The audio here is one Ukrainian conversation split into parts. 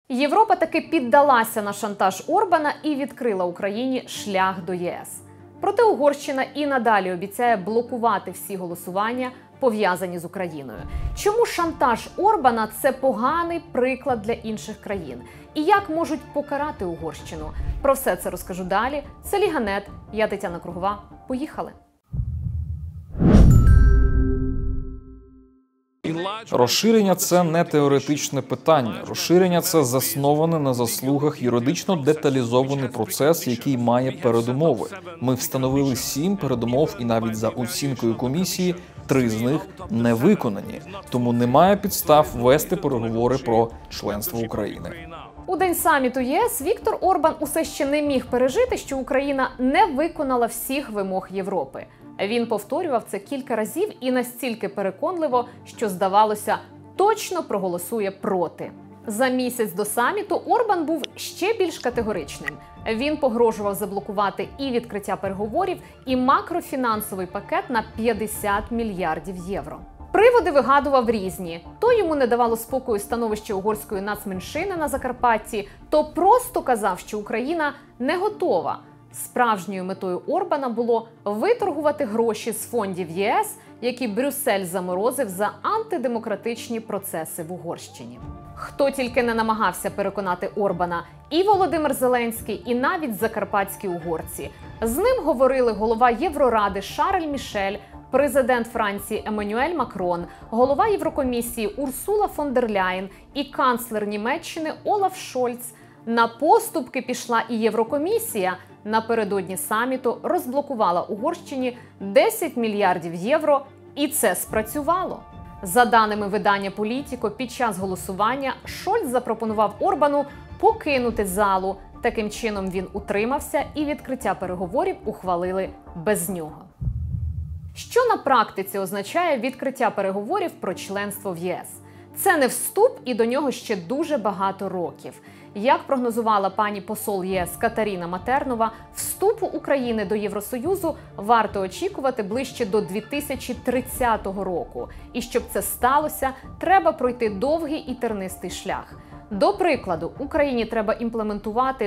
Європа таки піддалася на шантаж Орбана і відкрила Україні шлях до ЄС. Проте Угорщина і надалі обіцяє блокувати всі голосування, пов'язані з Україною. Чому шантаж Орбана – це поганий приклад для інших країн? І як можуть покарати Угорщину? Про все це розкажу далі. Це Ліга.нет, я Тетяна Кругова. Поїхали! Розширення – це не теоретичне питання. Розширення – це заснований на заслугах юридично деталізований процес, який має передумови. Ми встановили 7 передумов і навіть за оцінкою комісії 3 з них не виконані. Тому немає підстав вести переговори про членство України. У день саміту ЄС Віктор Орбан усе ще не міг пережити, що Україна не виконала всіх вимог Європи. Він повторював це кілька разів і настільки переконливо, що, здавалося, точно проголосує проти. За місяць до саміту Орбан був ще більш категоричним. Він погрожував заблокувати і відкриття переговорів, і макрофінансовий пакет на 50 мільярдів євро. Приводи вигадував різні. То йому не давало спокою становище угорської нацменшини на Закарпатті, то просто казав, що Україна не готова. Справжньою метою Орбана було виторгувати гроші з фондів ЄС, які Брюссель заморозив за антидемократичні процеси в Угорщині. Хто тільки не намагався переконати Орбана – і Володимир Зеленський, і навіть закарпатські угорці. З ним говорили голова Євроради Шарль Мішель, президент Франції Еммануель Макрон, голова Єврокомісії Урсула фон дер Ляєн і канцлер Німеччини Олаф Шольц. На поступки пішла і Єврокомісія. Напередодні саміту розблокувала Угорщині 10 мільярдів євро, і це спрацювало. За даними видання «Політіко», під час голосування Шольц запропонував Орбану покинути залу. Таким чином він утримався, і відкриття переговорів ухвалили без нього. Що на практиці означає відкриття переговорів про членство в ЄС? Це не вступ, і до нього ще дуже багато років. Як прогнозувала пані посол ЄС Катаріна Матернова, вступу України до Євросоюзу варто очікувати ближче до 2030 року. І щоб це сталося, треба пройти довгий і тернистий шлях. До прикладу, Україні треба імплементувати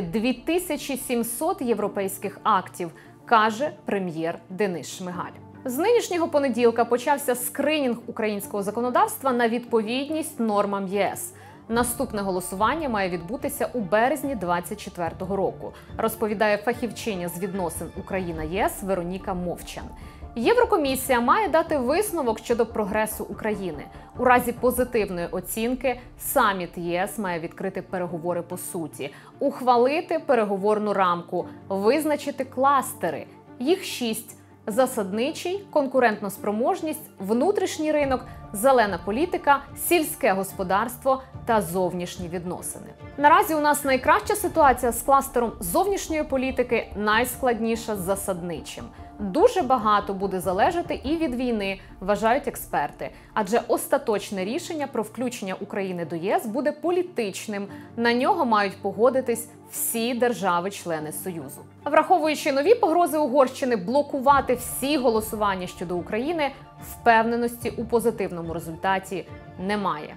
2700 європейських актів, каже прем'єр Денис Шмигаль. З нинішнього понеділка почався скринінг українського законодавства на відповідність нормам ЄС. Наступне голосування має відбутися у березні 2024 року, розповідає фахівчиня з відносин Україна-ЄС Вероніка Мовчан. Єврокомісія має дати висновок щодо прогресу України. У разі позитивної оцінки саміт єС має відкрити переговори по суті, ухвалити переговорну рамку, визначити кластери. Їх 6. Засадничий, конкурентноспроможність, внутрішній ринок, зелена політика, сільське господарство та зовнішні відносини. Наразі у нас найкраща ситуація з кластером зовнішньої політики, найскладніша з засадничим. Дуже багато буде залежати і від війни, вважають експерти. Адже остаточне рішення про включення України до ЄС буде політичним. На нього мають погодитись всі держави-члени Союзу. Враховуючи нові погрози Угорщини блокувати всі голосування щодо України, впевненості у позитивному результаті немає.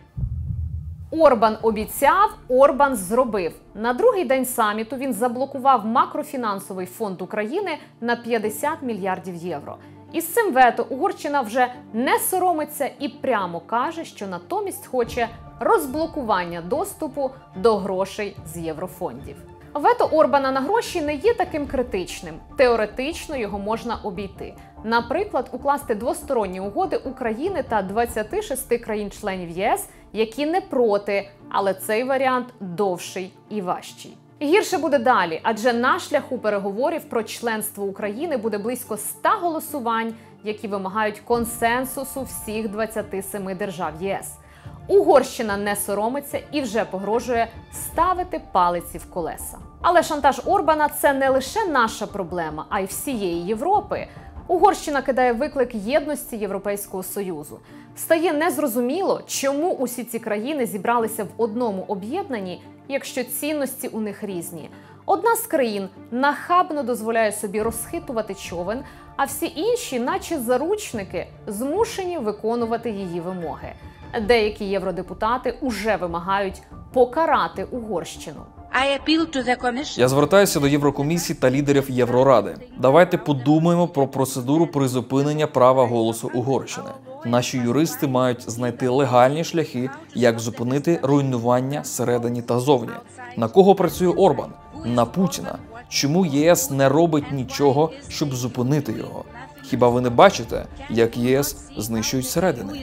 Орбан обіцяв, Орбан зробив. На другий день саміту він заблокував макрофінансовий фонд України на 50 мільярдів євро. Із цим вето Угорщина вже не соромиться і прямо каже, що натомість хоче розблокування доступу до грошей з єврофондів. Вето Орбана на гроші не є таким критичним. Теоретично його можна обійти. Наприклад, укласти двосторонні угоди України та 26 країн-членів ЄС, які не проти, але цей варіант довший і важчий. Гірше буде далі, адже на шляху переговорів про членство України буде близько 100 голосувань, які вимагають консенсусу всіх 27 держав ЄС. Угорщина не соромиться і вже погрожує ставити палиці в колеса. Але шантаж Орбана – це не лише наша проблема, а й всієї Європи. Угорщина кидає виклик єдності Європейського Союзу. Стає незрозуміло, чому усі ці країни зібралися в одному об'єднанні, якщо цінності у них різні. Одна з країн нахабно дозволяє собі розхитувати човен, а всі інші, наче заручники, змушені виконувати її вимоги. Деякі євродепутати уже вимагають покарати Угорщину. Я звертаюся до Єврокомісії та лідерів Євроради. Давайте подумаємо про процедуру призупинення права голосу Угорщини. Наші юристи мають знайти легальні шляхи, як зупинити руйнування всередині та зовні. На кого працює Орбан? На Путіна. Чому ЄС не робить нічого, щоб зупинити його? Хіба ви не бачите, як ЄС знищують зсередини?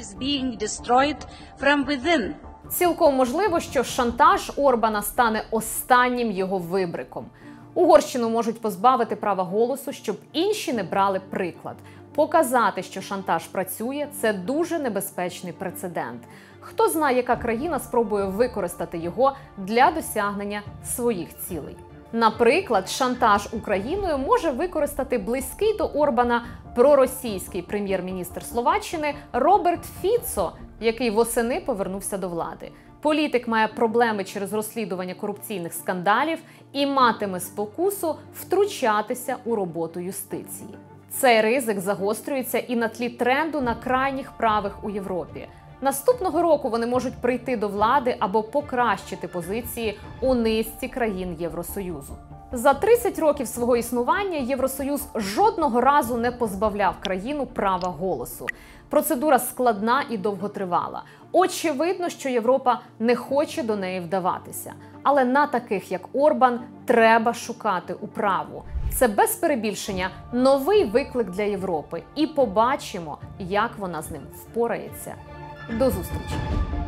Цілком можливо, що шантаж Орбана стане останнім його вибриком. Угорщину можуть позбавити права голосу, щоб інші не брали приклад. Показати, що шантаж працює – це дуже небезпечний прецедент. Хто знає, яка країна спробує використати його для досягнення своїх цілей. Наприклад, шантаж Україною може використати близький до Орбана проросійський прем'єр-міністр Словаччини Роберт Фіцо, який восени повернувся до влади. Політик має проблеми через розслідування корупційних скандалів і матиме спокусу втручатися у роботу юстиції. Цей ризик загострюється і на тлі тренду на крайніх правих у Європі. Наступного року вони можуть прийти до влади або покращити позиції у низці країн Євросоюзу. За 30 років свого існування Євросоюз жодного разу не позбавляв країну права голосу. Процедура складна і довготривала. Очевидно, що Європа не хоче до неї вдаватися. Але на таких, як Орбан, треба шукати управу. Це без перебільшення новий виклик для Європи. І побачимо, як вона з ним впорається. До зустрічі!